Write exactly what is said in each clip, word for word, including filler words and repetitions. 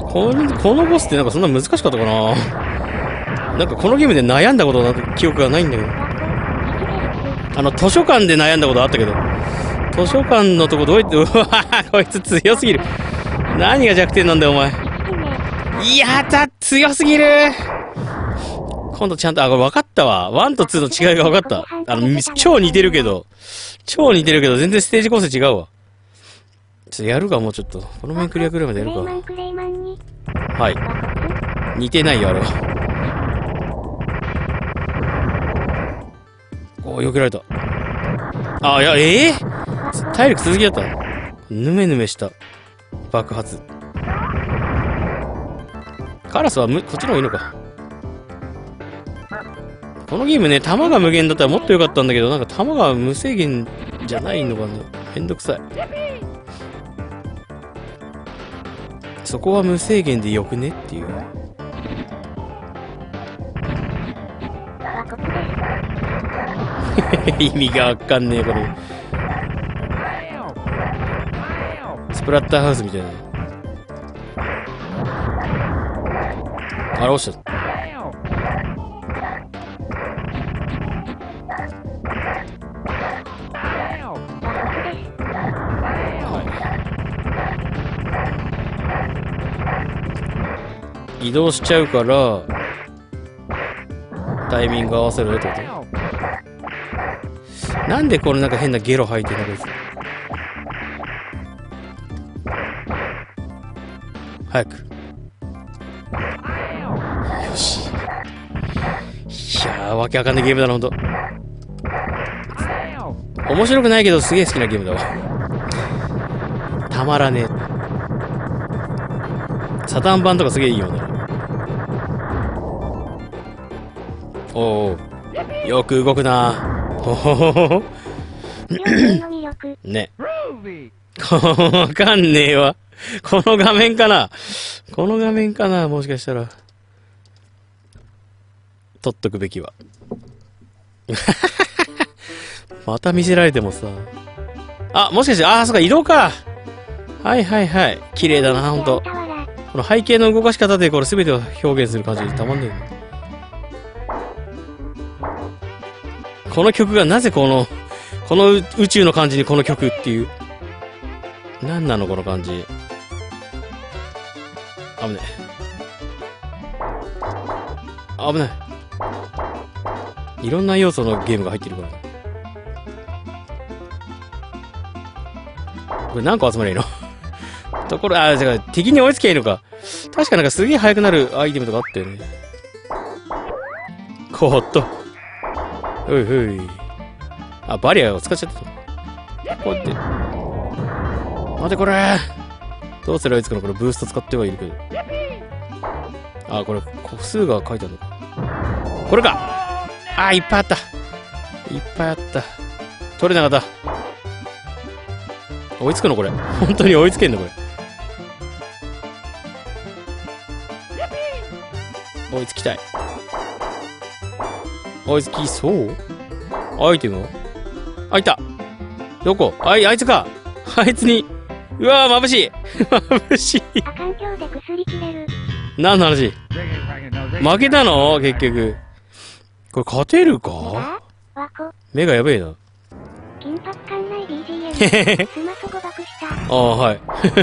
この、このボスってなんかそんな難しかったかな。なんかこのゲームで悩んだことな記憶がないんだけど。あの、図書館で悩んだことあったけど。図書館のとこどうやって、うわぁ、こいつ強すぎる。何が弱点なんだよ、お前。いやだ、強すぎる。今度ちゃんと、あ、これ分かったわ。ワンとツーの違いが分かった。あの、超似てるけど、超似てるけど、全然ステージ構成違うわ。ちょっとやるか、もうちょっと。この面クリアくらいまでやるか。はい。似てないよ、あれは。おー、避けられた。あ、いや、ええー、体力続きだった。ぬめぬめした爆発。カラスはむこっちの方がいいのか。このゲームね、弾が無限だったらもっと良かったんだけど、なんか弾が無制限じゃないのかな。めんどくさい。そこは無制限でよくねっていう。意味がわかんねえ、これ。スプラッターハウスみたいな。あれ、落ちた。移動しちゃうからタイミング合わせろよってこと。なんでこれなんか変なゲロ吐いてんのこいつ。早く。よし。いやー、わけわかんないゲームだな、ほんと。面白くないけどすげえ好きなゲームだわ。たまらねえ。サタン版とかすげえいいよね。おお、よく動くな。ほほほほ。ね。わかんねえわ。この画面かな。この画面かな、もしかしたら。撮っとくべきは。また見せられてもさ。あ、もしかして、ああ、そっか、移動か。はいはいはい。綺麗だな、ほんと。この背景の動かし方でこれ全てを表現する感じでたまんねえよね。この曲がなぜこの、この宇宙の感じにこの曲っていう。なんなのこの感じ。危ねえ。危ない。いろんな要素のゲームが入ってるから。これ何個集まりゃいいのところ、あ、違う、敵に追いつきゃいいのか。確かなんかすげえ速くなるアイテムとかあったよね。こーっと。ほいほい。あ、バリアを使っちゃった。こうやって。待てこれ。どうすれば追いつくの？これブースト使ってはいるけど。あ、これ個数が書いてあるのか。これか。あ、いっぱいあった。いっぱいあった。取れなかった。追いつくのこれ。本当に追いつけんのこれ。追いつきたい。追いつきそうアイテムあ、いた。どこあい、あいつか。あいつに。うわぁ、眩しい。眩しい。何の話？負けたの結局。これ勝てるか？目がやべえな。ああ、はい。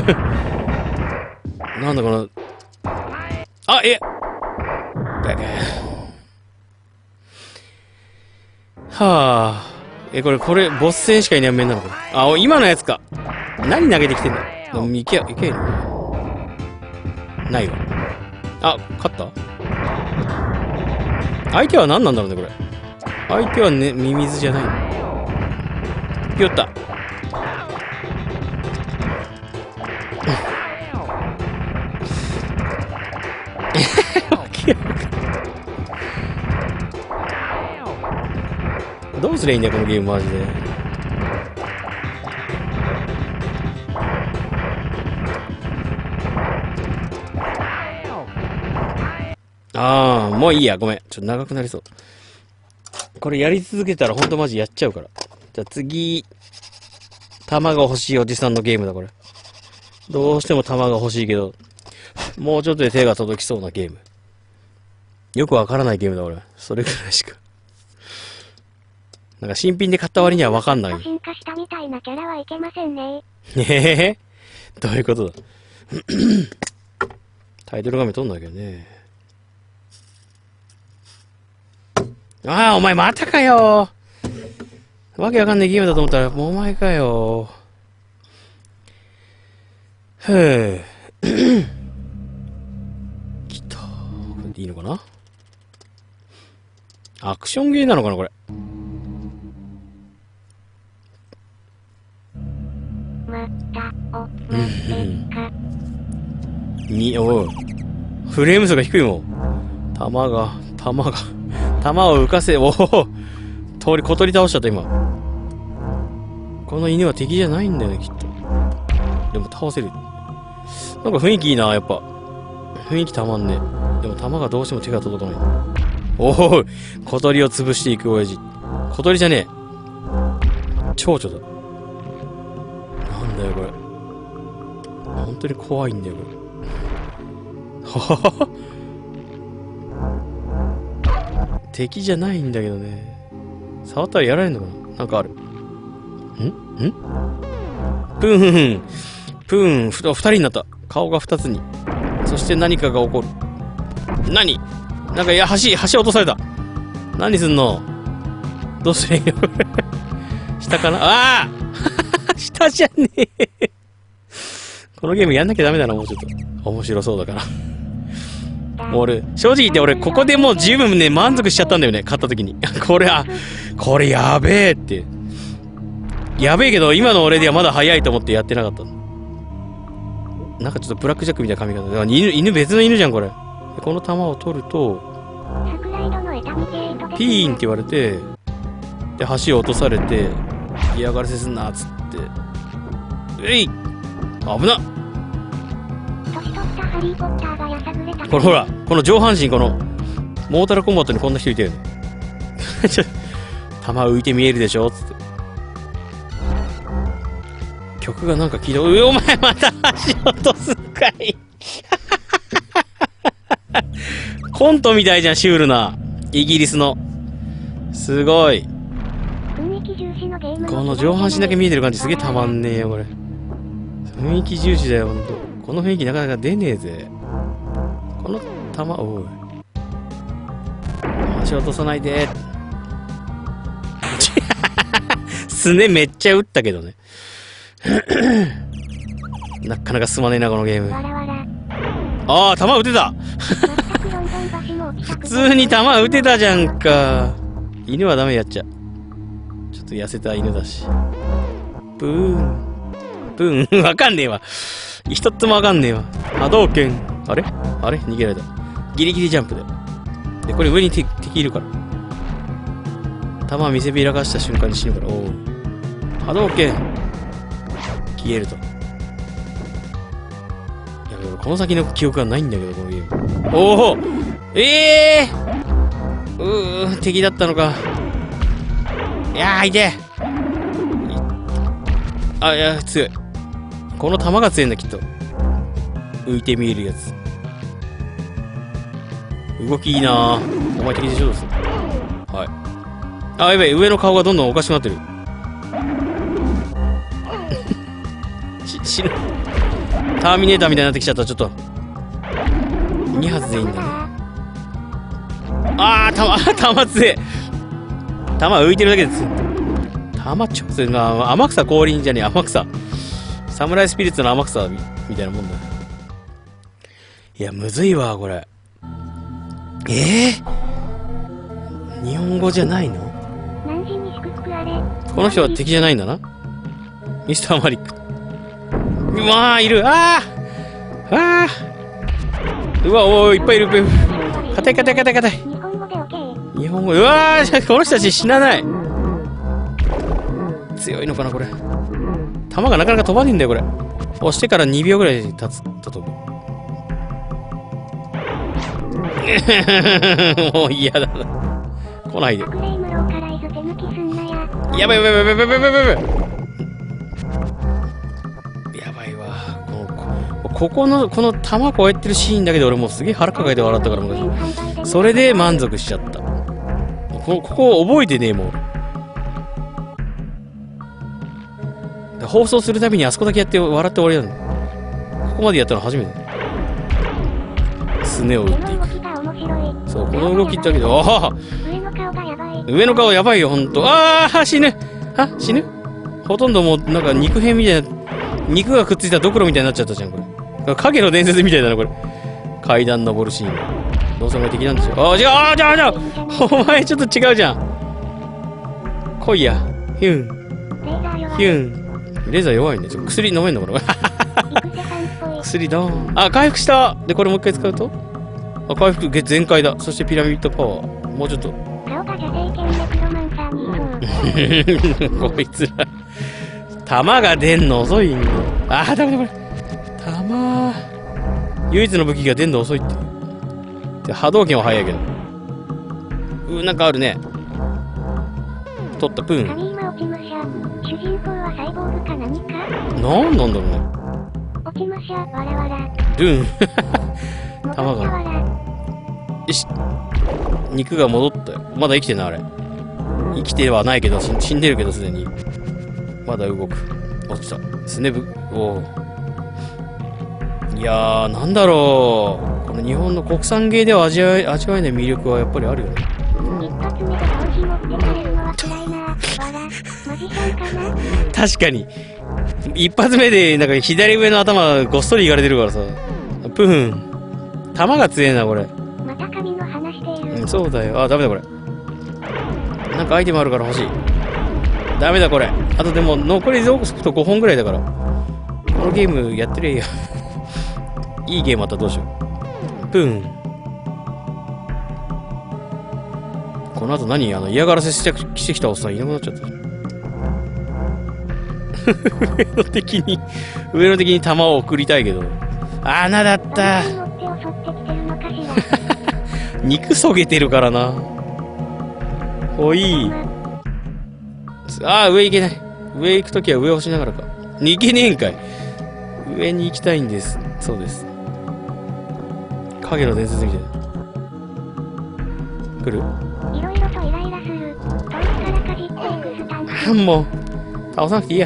なんだこの。あ、えはあ。え、これ、これ、ボス戦しかいない面なのか。あ、今のやつか。何投げてきてんだ。でも、いけや、いけや。ないわ。あ、勝った？相手は何なんだろうね、これ。相手はね、ミミズじゃないの。ピヨった。どうすりゃいいんだよ、このゲーム、マジで。ああ、もういいや、ごめん。ちょっと長くなりそう。これやり続けたらほんとマジやっちゃうから。じゃあ次、弾が欲しいおじさんのゲームだ、これ。どうしても弾が欲しいけど。 もうちょっとで手が届きそうなゲーム。よくわからないゲームだ、俺。それくらいしか。なんか新品で買った割にはわかんない。 進化したみたいなキャラはいけませんね。 えへどういうことだ。タイトル画面撮んなきゃね。ああ、お前またかよ。わけわかんないゲームだと思ったら、もうお前かよ。ふぅ。来た。これでいいのかな。アクションゲーなのかな、これ。 また、お、まてか。 に、おう。フレーム数が低いもん。弾が、弾が、弾を浮かせ、おお。通り、小鳥倒しちゃった、今。この犬は敵じゃないんだよね、きっと。でも倒せる。なんか雰囲気いいな、やっぱ。雰囲気たまんねえ。でも弾がどうしても手が届かない。おお、小鳥を潰していく親父。小鳥じゃねえ。蝶々だ。なんだよ、これ。本当に怖いんだよ、これ。ははは。敵じゃないんだけどね。触ったらやられるのかな。なんかある。んんプーン。プーン。ふた、二人になった。顔が二つに。そして何かが起こる。何なんか、いや、橋、橋落とされた。何すんのどうすりゃいいの下かなああ下じゃねえこのゲームやんなきゃダメだな、もうちょっと。面白そうだから。俺、正直言って俺、ここでもう十分ね、満足しちゃったんだよね、買った時に。これは、これやべえって。やべえけど、今の俺ではまだ早いと思ってやってなかったの。なんかちょっとブラックジャックみたいな髪型。だから犬、犬別の犬じゃん、これ。この玉を取ると、ピーンって言われて、で、橋を落とされて、嫌がらせすんな、つって。えい危なっこれほら、この上半身、この、モータルコンバットにこんな人いたよね。ちょ、弾浮いて見えるでしょつって。曲がなんか聞いた。うお前また橋落とすんかい。コントみたいじゃん、シュールな。イギリスの。すごい。この上半身だけ見えてる感じすげえたまんねえよ、これ。雰囲気重視だよ、ほんと。この雰囲気なかなか出ねえぜ。この玉、おい。足落とさないで。すねめっちゃ打ったけどね。なかなか進まねえな、このゲーム。ああ、弾撃てた普通に弾撃てたじゃんか。犬はダメやっちゃ。ちょっと痩せた犬だし。ブーン。ブーン。わかんねえわ。一つもわかんねえわ。波動拳。あれあれ逃げられた。ギリギリジャンプで。で、これ上に敵いるから。弾見せびらかした瞬間に死ぬから。おお。波動拳。消えると。いや、この先の記憶がないんだけど、このゲーム。おおええー、うー、敵だったのか。いやー、いてあ、いや、強い。この弾が強いんだ、きっと。浮いて見えるやつ。動きいいなぁ。お前敵でしょ、どうするはい。あ、やばい、上の顔がどんどんおかしくなってる。し、死ぬ。ターミネーターみたいになってきちゃった、ちょっと。に発でいいんだね。あー、弾、弾強え。弾浮いてるだけです。弾超強いな。天草降臨じゃねえ、天草。サムライスピリッツの天草 み, みたいなもんだ。いや、むずいわ、これ。えー、日本語じゃないの？この人は敵じゃないんだな。ミスターマリック。うわー、いる。あーあーうわ、おー、いっぱいいる。硬い硬い硬い硬い。日本語、うわー、この人たち死なない。強いのかな、これ。弾がなかなか飛ばねえんだよ、これ。押してからにびょうぐらい経つだと思う。もう嫌だな。来ないで。やばいやばいやばいやばいやばいやばいやばいわ。このここのこの弾こうやってるシーンだけで俺もうすげえ腹抱えて笑ったから昔。それで満足しちゃった。こここ覚えてねえもん。放送するたびにあそこだけやって笑って終わりなの。ここまでやったの初めて。すねを打っていく。そう、この動きだけど、ああ上の顔やばいよ、ほんと。ああ死ぬあ死ぬほとんどもうなんか肉片みたいな、肉がくっついたドクロみたいになっちゃったじゃん、これ。影の伝説みたいだな、これ。階段登るシーン。どうせお前敵なんでしょ。ああ違うああじゃあじゃあお前ちょっと違うじゃん。来いや。ヒュン。ヒュン。レーザー弱いね。ちょ薬飲めんのかな薬だー。あ、回復したで、これもう一回使うとあ、回復全開だ。そしてピラミッドパワー。もうちょっと。こいつら。弾が出んの遅いんだ。あー、ダメだこれ。弾。唯一の武器が出んの遅いって。で波動拳は早いけど。うー、なんかあるね。取った、プーン。 主人公はサイボーグか何か？ なんなんだろうね。 落ちましゃ、わらわら。 ドゥン。弾が。よし。肉が戻ったよ。まだ生きてんな、あれ。生きてはないけど、死んでるけど、すでに。まだ動く。落ちた。スネブ、おー。いやー、なんだろう。この日本の国産芸では味わえ、味わえない魅力はやっぱりあるよね。 一発目で投資持ってかれるのは辛いな。わら。マジシャンかな？ 確かに。一発目で、なんか左上の頭ごっそりいかれてるからさ。プーン。弾が強えな、これ。 また髪の話している。 うん、そうだよ。あ、ダメだ、これ。なんかアイテムあるから欲しい。ダメだ、これ。あとでも、残りゾークスとごほんぐらいだから。このゲームやってるよ。いいゲームあったらどうしよう。プーン。この後何あの、嫌がらせしてしてきたおっさんいなくなっちゃった。上の敵に、上の敵に弾を送りたいけど。穴だった。肉そげてるからな。おい。ああ、上行けない。上行くときは上押しながらか。行けねえんかい。上に行きたいんです。そうです。影の伝説みたいな。来る？ いろいろとイライラする。トイからかじっていくスタンプ。 あ、もう。倒さなくていいや。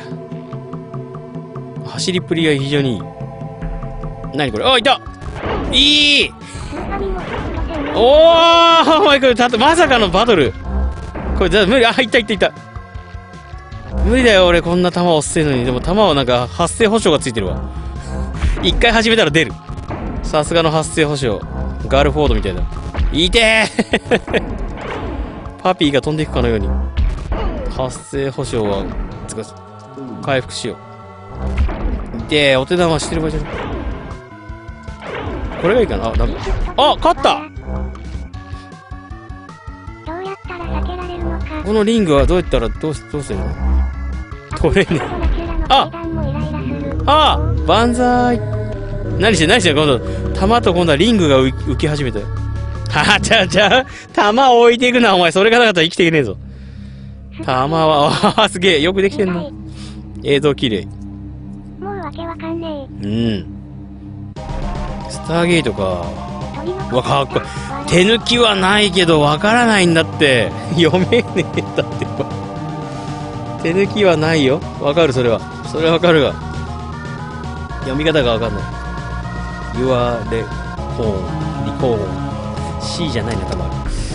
走りっぷりが非常にいい。何これ？あ、いた！いい！おー！お前これ、たと、まさかのバトル。これ、だ、無理。あ、いったいったいった。無理だよ、俺こんな弾押せんのに。でも弾はなんか発生保証がついてるわ。一回始めたら出る。さすがの発生保証。ガールフォードみたいな。いてーパピーが飛んでいくかのように。発生保証は、つか、回復しよう。いてー、お手玉してる場合じゃない。これがいいかな。あ、ダメ。あ、勝った。 どうやったら避けられるのか。このリングはどうやったらどうどうするの？取れねえ。ああ万歳。何して何して今度弾と今度はリングが浮き始めたよ。はあちゃちゃ弾置いていくなお前。それがなかったら生きていけねえぞ。弾はああすげえよくできてんな。映像綺麗。 もうわけわかんねえ。うんスターゲートか。うわかっこいい。手抜きはないけどわからないんだって。読めねえんだって手抜きはないよ。わかるそれは。それはわかるが。読み方がわかんない。You are the phone, recall. C じゃないな、多分。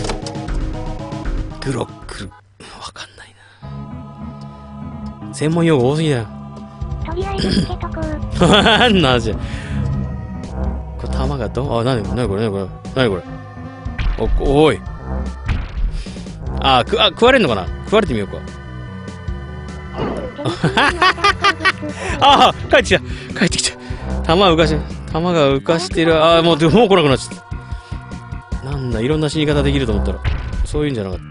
グロックル。わかんないな。専門用語多すぎだよ。 とりあえずつけとこう。 なんなんじゃ。これ弾がど、あ、なになにこれなにこれなにこれ。お、おい。あ、く、あ、食われんのかな。食われてみようか。ああ帰ってきた帰ってきた。弾浮かして弾が浮かしてる。ああもうもう来なくなっちゃった。なんだいろんな死に方できると思ったらそういうんじゃなかった。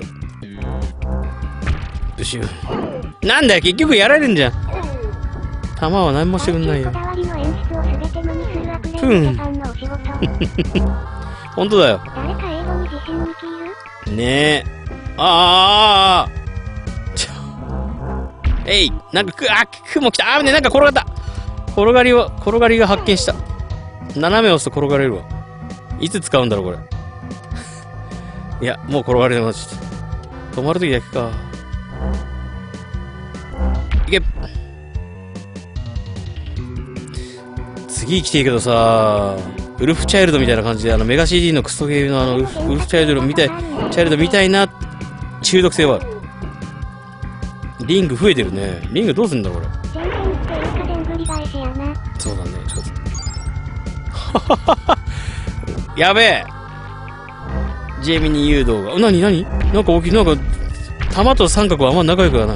ブシュー。なんだよ結局やられるんじゃん。弾は何もしてくんないよ。うん本当だよ。 誰か英語に自信にきる？ ねえ。ああえいなんかく、あ、雲来た。あ、ね、なんか転がった。転がりを、転がりが発見した。 斜め押すと転がれるわ。いつ使うんだろうこれ。いや、もう転がれなくなっちゃった。止まるときだけか。いけ。次来ていいけどさ、ウルフチャイルドみたいな感じで、あのメガ シーディー のクソゲーのあのウルフ、ウルフチャイルドみたい、チャイルドみたいな中毒性はある。リング増えてるね。リングどうすんだこれ。そうだね。ちょっと。やべえ。ジェミニ誘導が。なになになんか大きい。なんか、弾と三角はあんま仲良くはない。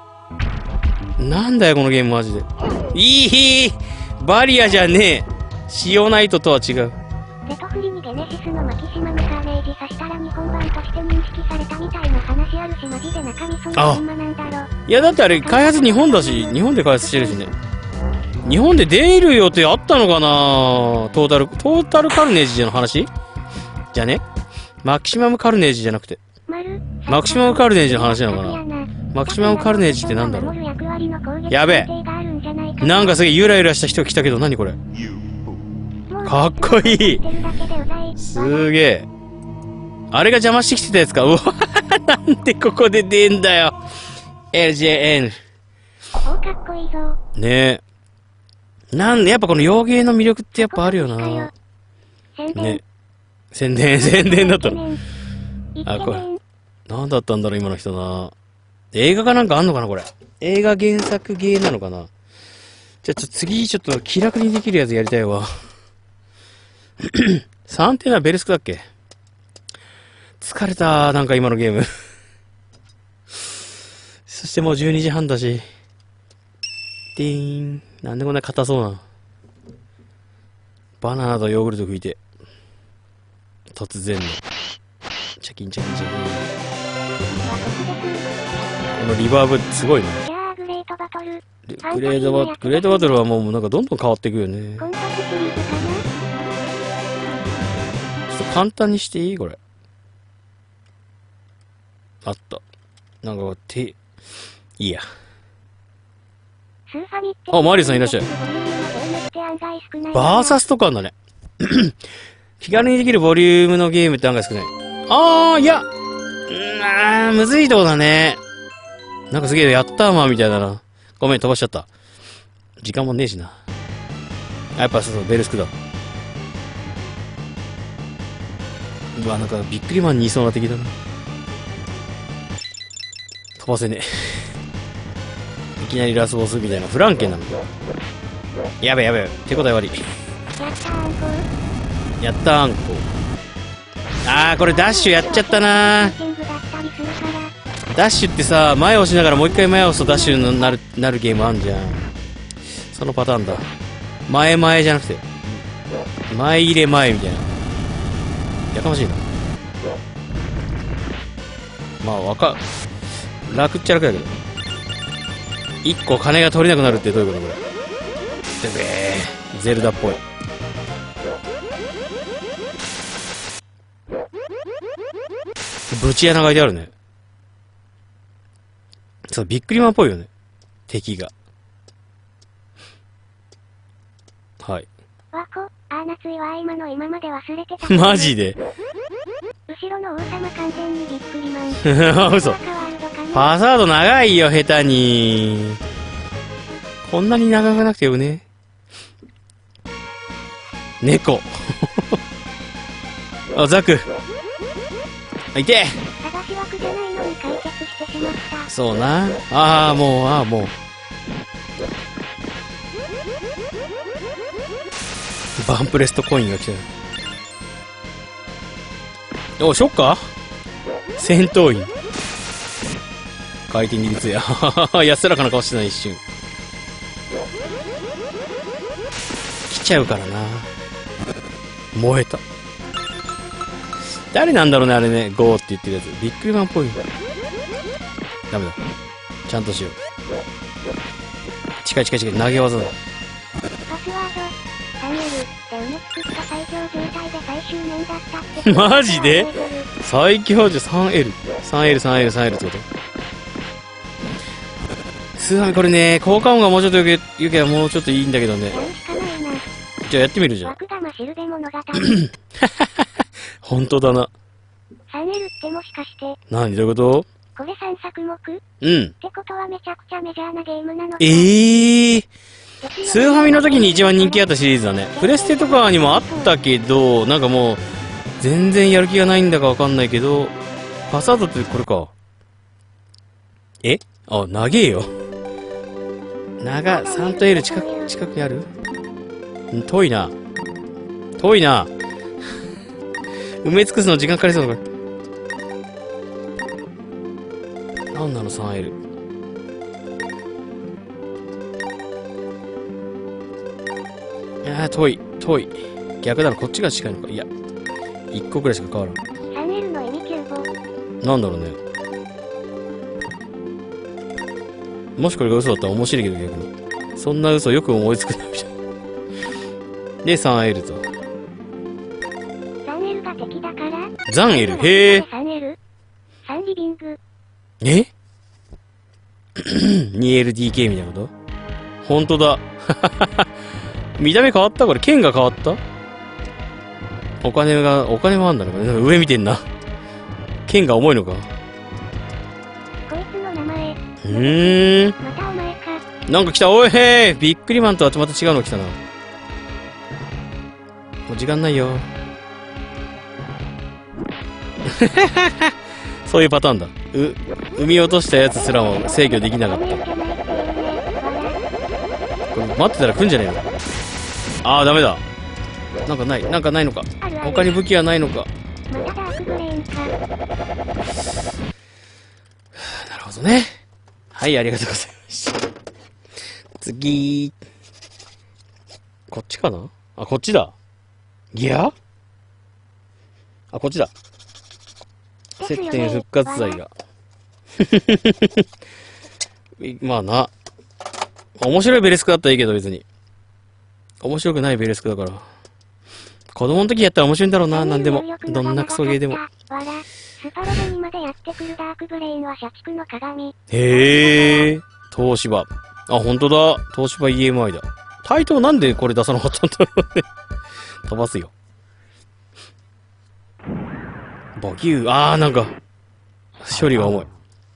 なんだよこのゲームマジで。いいバリアじゃねえ。シオナイトとは違う。 テトフリにゲネシスのマキシマムカーネージさしたら日本版として認識されたみたいな話あるし、マジで中身そんなほんまなんだろ。 いやだってあれ開発日本だし、日本で開発してるしね。日本で出る予定あったのかな。トータル、トータルカルネージの話じゃね、マキシマムカルネージじゃなくて。マキシマムカルネージの話なのかな。マキシマムカルネージってなんだろう。やべえ。なんかすげえゆらゆらした人が来たけど、何これ。かっこいい。すげえ。あれが邪魔してきてたやつか。うわなんでここで出んだよ。エルジェーエヌ。ねえ。なんで、やっぱこの洋芸の魅力ってやっぱあるよな。ね。宣伝、宣伝だったの。あ、これ。なんだったんだろう、今の人な。映画かなんかあんのかな、これ。映画原作芸なのかな。じゃあ、ちょっと次、ちょっと気楽にできるやつやりたいわ。さんっていうのはベルスクだっけ。疲れた、なんか今のゲーム。そしてもうじゅうにじはんだし。ディーン。なんでこんな硬そうな。バナナとヨーグルト食いて。突然の。チャキンチャキンチャキン。このリバーブすごいね。 グレートバトル。 グレートバトル、グレートバトルはもうなんかどんどん変わっていくよね。ちょっと簡単にしていいこれ。あった。なんか手、いいや。あ、マリさんいらっしゃい。バーサスとかあんだね。気軽にできるボリュームのゲームって案外少ない。あー、いや。うーん、むずいとこだね。なんかすげえやったーまーみたいだな。ごめん、飛ばしちゃった。時間もねえしな。あ、やっぱそうそう、ベルスクだ。うわ、なんかビックリマンにいそうな敵だな。飛ばせねえ。いきなりラスボスみたいな。フランケンなの。やべやべ。手応え悪い。やったーんこ。あー、これダッシュやっちゃったなー。ダッシュってさ、前押しながらもう一回前押すとダッシュになる、なるゲームあんじゃん。そのパターンだ。前前じゃなくて。前入れ前みたいな。やかましいな。まあ、わか、楽っちゃ楽だけど。一個金が取れなくなるってどういうことこれ。でべー。ゼルダっぽい。ぶち穴が開いてあるね。そう、ビックリマンっぽいよね。敵が。はい。 わこ、あー夏いわ今の今まで忘れてた。 マジで後ろの王様完全にビックリマン。 嘘。パスワード長いよ、下手に。こんなに長くなくてよね。猫。あ、ザク。あ、いて。 探し枠じゃないのに解決してしまった。 そうな。ああ、もう、ああ、もう。バンプレストコインが来てる。お、ショッカー戦闘員。回転技術や。安らかな顔してない一瞬。来ちゃうからな。燃えた。誰なんだろうね、あれね。ゴーって言ってるやつ。ビックリマンっぽい。ダメだ。ちゃんとしよう。近い近い近い。投げ技だ。 パスワード、さんエル で埋め尽くした最強状態で最終年だったって。 マジで最強じゃ スリーエル。スリーエル、スリーエル、スリーエル ってことスーファミこれね、効果音がもうちょっとよけ、よけばもうちょっといいんだけどね。 じゃあやってみるじゃん。 枠玉しるべ物語。 ほんとだな。 スリーエル ってもしかして、 なにどういうこと？ これさんさく目？ うん。 ってことはめちゃくちゃメジャーなゲームなのか。 ええー。スーファミの時に一番人気あったシリーズだね。プレステとかにもあったけど、なんかもう、全然やる気がないんだかわかんないけど、パスワードってこれか。え？あ、長えよ。長、さんと L 近く、近くにある？ん、遠いな。遠いな。埋め尽くすの時間かかりそうだ、これ。なんなの さんエル。いやー、遠い、遠い。逆だろ、こっちが近いのか。いや、いっこくらいしか変わらん。 スリーエル の意味キューボ。 なんだろうね。もしこれが嘘だったら面白いけど逆に。そんな嘘よく思いつくな、みたいな。で、さんエル と。 ザンエルが敵だからザンエル、へえ。 さんエル ?さん リビング。 えにエルディーケー みたいなこと？ほんとだ。見た目変わった？これ剣が変わった？お金が、お金もあんだね。これ上見てんな。剣が重いのか？ こいつの名前。 うーん。 またお前か。 なんか来た。おいへー。ビックリマンとはまた違うの来たな。もう時間ないよ。そういうパターンだ。う、産み落としたやつすらも制御できなかった。これ待ってたら来んじゃねえの？ああ、ダメだ。なんかない。なんかないのか。他に武器はないのか。 またダークブレインか。 なるほどね。はい、ありがとうございました。次。こっちかな？あ、こっちだ。ギア？あ、こっちだ。接点復活剤が。まあな。面白いベレスクだったらいいけど別に。面白くないベレスクだから。子供の時やったら面白いんだろうな、なんでも。どんなクソゲーでも。 スパロボにまでやってくるダークブレインは社畜の鏡。 へえ。東芝。あ、ほんとだ。東芝 イーエムアイ だ。タイトルなんでこれ出さなかったんだろうね。飛ばすよ。ボキュー。あー、なんか、処理が重い。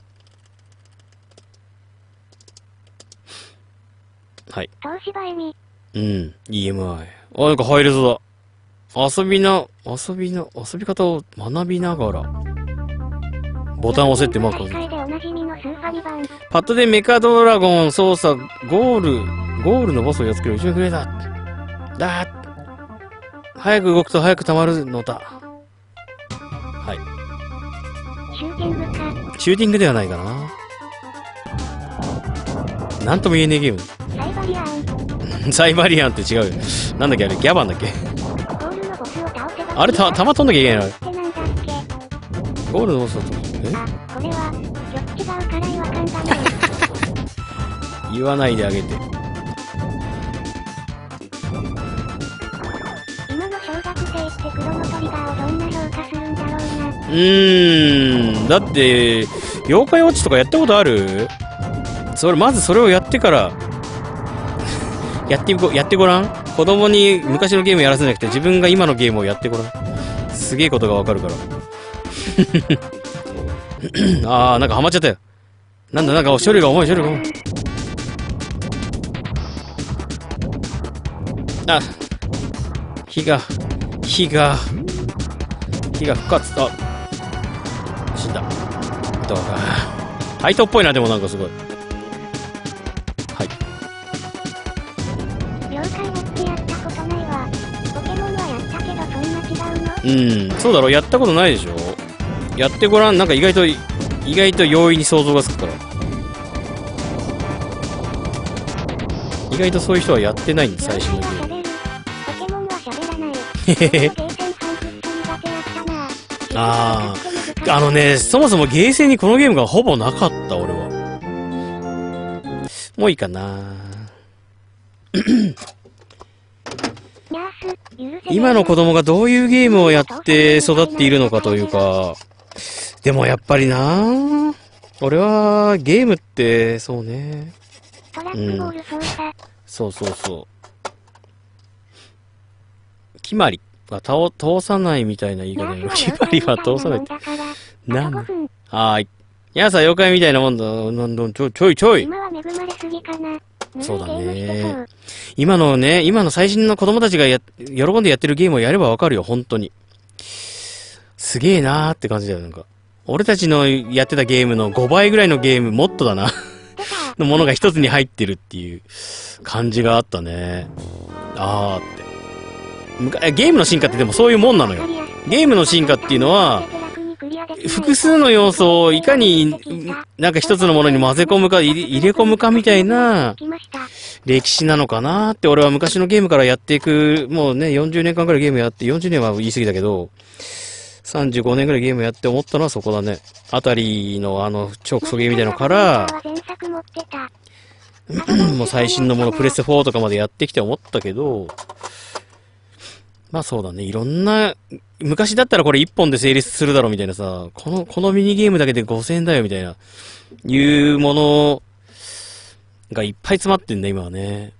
はい。 東芝エミ。 うん。イーエムアイ。あ、なんか入れそうだ。遊びな、遊びな、遊び方を学びながら。ボタンを押せってマークを。パッドでメカドラゴン操作、ゴール、ゴールのボスをやっつける宇宙グレーダー。だー。早く動くと早く溜まるのだ。はい。 シューティングか。 シューティングではないかな。なんとも言えねえゲーム。 サイバリアン。 サイバリアンって違うよ。なんだっけあれ、ギャバンだっけあれ、た、弾飛んなきゃいけないのゴールのボスだと。えあ、これは、曲違うから違和感だね。 言わないであげて。 今の小学生ってクロノトリガーをどんな評価するんだろうな。 うーん、だって、妖怪ウォッチとかやったことある？それ、まずそれをやってから、やってご、やってごらん。子供に昔のゲームやらせなくて自分が今のゲームをやってごらん。すげえことがわかるから。あー、なんかハマっちゃったよ。なんだ、なんか処理が重い、処理が重い。あ、火が、火が、火が復活。あ、死んだ。どうか。タイトっぽいな、でもなんかすごい。はい。 妖怪ウォッチやったことないわ。ポケモンはやったけどそんな違うの？ うん、そうだろ、やったことないでしょ。やってごらん、なんか意外と、意外と容易に想像がつくから。意外とそういう人はやってないんで、最初のゲーム。 ポケモンは喋らない。へへへ。 ああ、あのね、そもそもゲーセンにこのゲームがほぼなかった、俺は。もういいかな。今の子供がどういうゲームをやって育っているのかというか、でもやっぱりな、俺はゲームって、そうね。 トラックボール操作。 そうそうそ決まりは倒通さないみたいな言い方で、決まりは通さないって。なんはーい。やさ、妖怪みたいなもんだ。なんだ、ちょ、ちょいちょい。 今は恵まれすぎかな。 そうだね。今のね、今の最新の子供たちがや、喜んでやってるゲームをやればわかるよ、本当に。すげえなーって感じだよ、なんか。俺たちのやってたゲームのごばいぐらいのゲーム、もっとだな。のものが一つに入ってるっていう感じがあったね。あーって。むかゲームの進化ってでもそういうもんなのよ。ゲームの進化っていうのは、複数の要素をいかになんか一つのものに混ぜ込むか、入れ込むかみたいな歴史なのかなって俺は昔のゲームからやっていく、もうね、よんじゅうねんかんくらいゲームやって、よんじゅうねんは言い過ぎだけど、さんじゅうごねんくらいゲームやって思ったのはそこだね。あたりのあの超クソゲーみたいなのから、もう最新のものプレステフォーとかまでやってきて思ったけど、まあそうだね。いろんな、昔だったらこれ一本で成立するだろうみたいなさ、この、このミニゲームだけでごせんえんだよみたいな、いうものがいっぱい詰まってんだ、今はね。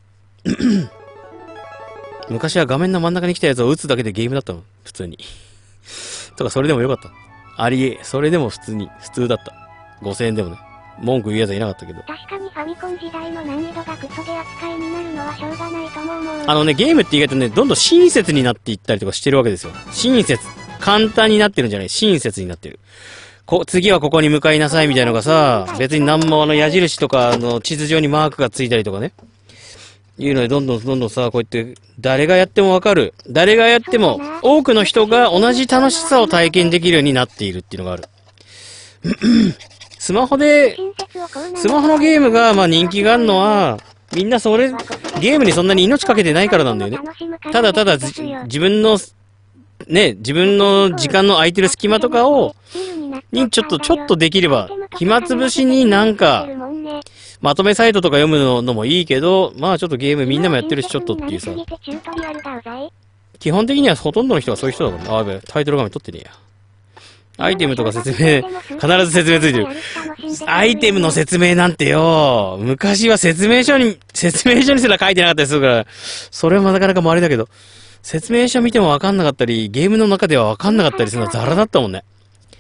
昔は画面の真ん中に来たやつを打つだけでゲームだったの。普通に。とか、それでもよかった。ありえ、それでも普通に、普通だった。ごせんえんでもね。文句言うやつはいなかったけど。 確かにファミコン時代の難易度がクソで扱いになるのはしょうがないとも思う。 あのね、ゲームって意外とね、どんどん親切になっていったりとかしてるわけですよ。親切。簡単になってるんじゃない。親切になってる。こ、次はここに向かいなさいみたいなのがさ、別に何もあの矢印とかの地図上にマークがついたりとかね。いうので、どんどんどんどんさ、こうやって、誰がやってもわかる。誰がやっても、多くの人が同じ楽しさを体験できるようになっているっていうのがある。スマホで、スマホのゲームがまあ人気があるのは、みんなそれ、ゲームにそんなに命かけてないからなんだよね。ただただ自分の、ね、自分の時間の空いてる隙間とかを、にちょっと、ちょっとできれば、暇つぶしになんか、まとめサイトとか読むの、のもいいけど、まあちょっとゲームみんなもやってるしちょっとっていうさ。基本的にはほとんどの人がそういう人だからね。あ、やべえ、タイトル画面撮ってねえや。アイテムとか説明、必ず説明ついてる。アイテムの説明なんてよ、昔は説明書に、説明書にすら書いてなかったりするから、それはなかなか周りだけど、説明書見てもわかんなかったり、ゲームの中ではわかんなかったりするのはザラだったもんね。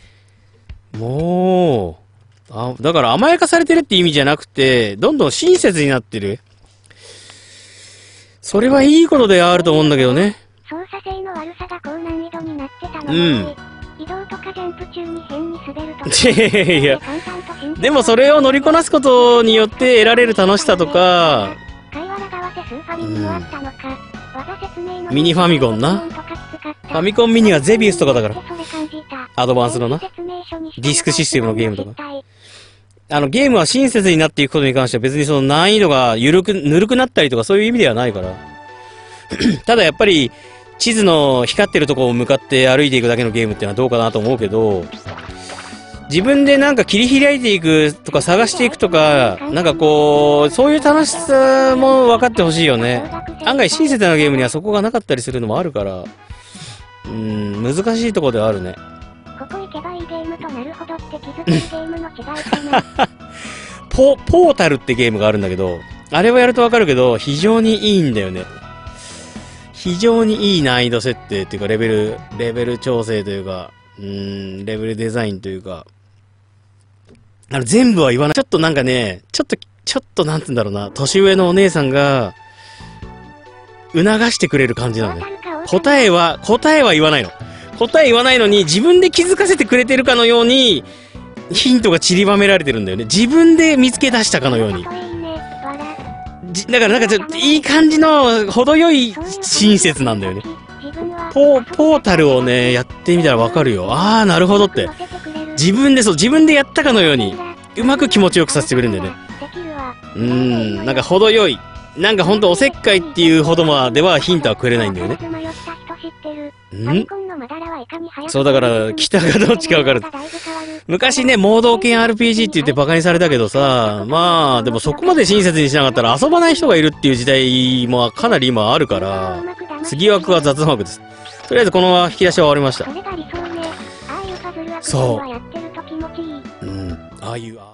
もう、あ、だから甘やかされてるって意味じゃなくて、どんどん親切になってる。それはいいことであると思うんだけどね。 操作性の悪さが高難易度になってたのうん。 移動とかジャンプ中に変に滑るといやいや、でもそれを乗りこなすことによって得られる楽しさとか、ミニファミコンな。ファミコンミニはゼビウスとかだから。アドバンスのな。ディスクシステムのゲームとか。あの、ゲームは親切になっていくことに関しては別にその難易度が緩く、ぬるくなったりとかそういう意味ではないから。ただやっぱり、地図の光ってるところを向かって歩いていくだけのゲームってのはどうかなと思うけど、自分でなんか切り開いていくとか探していくとか、なんかこう、そういう楽しさも分かってほしいよね。案外親切なゲームにはそこがなかったりするのもあるから、うーん、難しいところではあるね。 ここ行けばいいゲームとなるほどって気づくゲームの違いかな。 ポ、ポータルってゲームがあるんだけど、あれをやると分かるけど、非常にいいんだよね。非常にいい難易度設定っていうか、レベル、レベル調整というか、うーん、レベルデザインというか、あの、全部は言わない。ちょっとなんかね、ちょっと、ちょっとなんつうんだろうな、年上のお姉さんが、促してくれる感じなのね。答えは、答えは言わないの。答え言わないのに、自分で気づかせてくれてるかのように、ヒントが散りばめられてるんだよね。自分で見つけ出したかのように。じだからなんかちょっといい感じの程よい親切なんだよね。ポー、ポータルをね、やってみたらわかるよ。あー、なるほどって。自分でそう、自分でやったかのように、うまく気持ちよくさせてくれるんだよね。うーん、なんか程よい。なんかほんとおせっかいっていうほどまではヒントはくれないんだよね。んそうだから、北がどっちかわかる。昔ね、盲導犬 アールピージー って言ってバカにされたけどさ、まあ、でもそこまで親切にしなかったら遊ばない人がいるっていう時代もかなり今あるから、次枠は雑マークです。とりあえずこの引き出しは終わりました。そう。うん、ああいう、